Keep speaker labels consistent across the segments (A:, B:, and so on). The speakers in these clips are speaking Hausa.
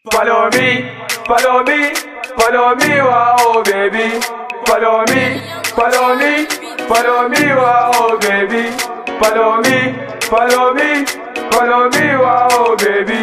A: Follow me, follow me, follow me, wow, baby. Follow me, follow me, follow me, wow, baby. Follow me, follow me, follow me, wow, baby.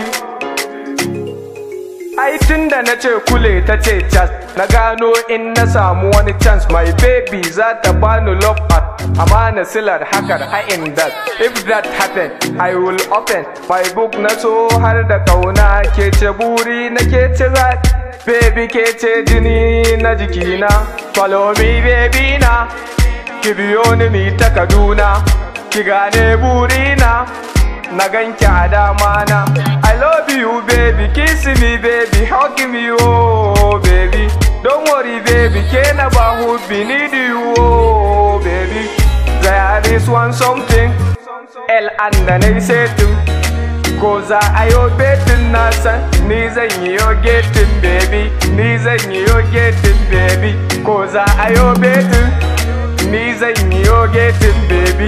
A: Ai tunda na ce kule ta ce cas, na gano in na samu wani chance my baby za ta bani love at amana silar hakar in that. If that happen I will open my book na so har da kauna ke ce buri na ke ce zat baby ke ce jini na jikina. Follow me baby na, ki biyo ni mi ta Kaduna, ki gane burina na ganki a dama na. I love you baby, kiss me baby, hug me oh baby. Don't worry baby, ke na ba hubbi need you oh baby. There is one something El anda na setting, ko za a yo betin na san ni zan yi yo getting baby, ni zan yi yo getting baby. Ko za a yo betin ni zan yi yo getting baby.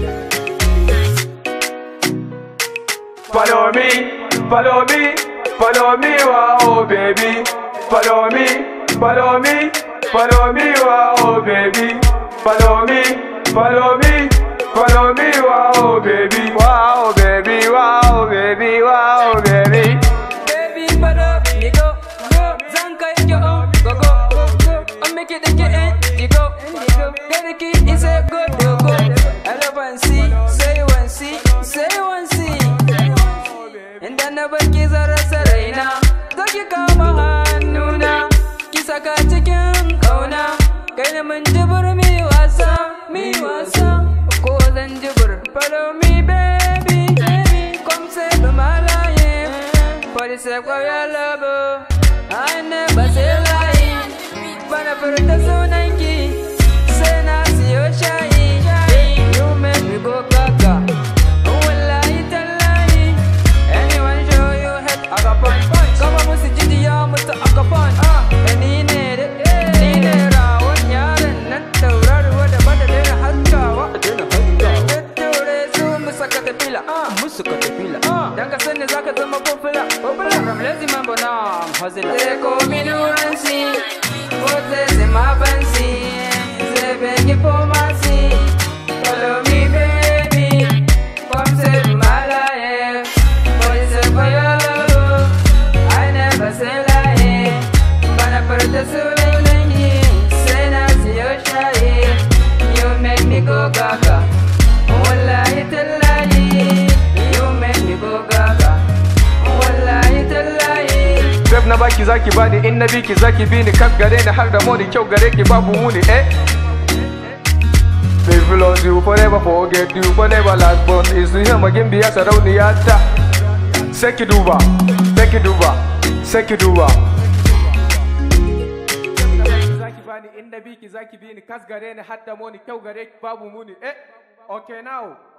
A: Follow me, follow me, follow me, wow, baby. Follow me, follow me, follow me, wow, baby. Follow me, follow me, follow me, wow, baby. Wow, baby, wow, baby, wow, baby.
B: Baby, follow me, go, go. Zanka, you go, go. I make it again, you go. Get the key, it's a go, go. I love and see, say one see, say one see. Inda na barki zarasa raina, zo ki kama hannuna, ki saka cikin kauna. Kai na mun jibir mi wasa, ko zan jibir. Follow me baby, come say the malaye, for the sake of your love, I never say lie. Bana furta sunanki, sai na siyo shayi. You make me go gaga, wallahi tallahi. Anyone show you head agapan, kama musu jidiya mutu agapan. Ni ne rawon yaran nan taurarwa da bada daina haskawa. Tattaure su musu katafila, dan ka sani zaka zama popular. From lazy man but now I'm hustling. They call me Nurancy, what is in my fancy? They begging for mercy. Follow me baby, come save my life. For the sake of your love, I never say lie. Bana furta sunanki, sai na siyo shayi. You make me go gaga, wallahi tallahi. You make me go gaga, wallahi tallahi.
A: Rap na baki zaki bani, in na biki zaki bini. Kaf gare ni har da moni kyau gare ki babu muni Baby loves you forever, forget you forever. Last born is to him again, biya sarauniya ta. Seki duba, seki duba, seki duba. Zaki bani, in na biki zaki bini. Kas gare ni har da moni kyau gare ki babu muni Okay now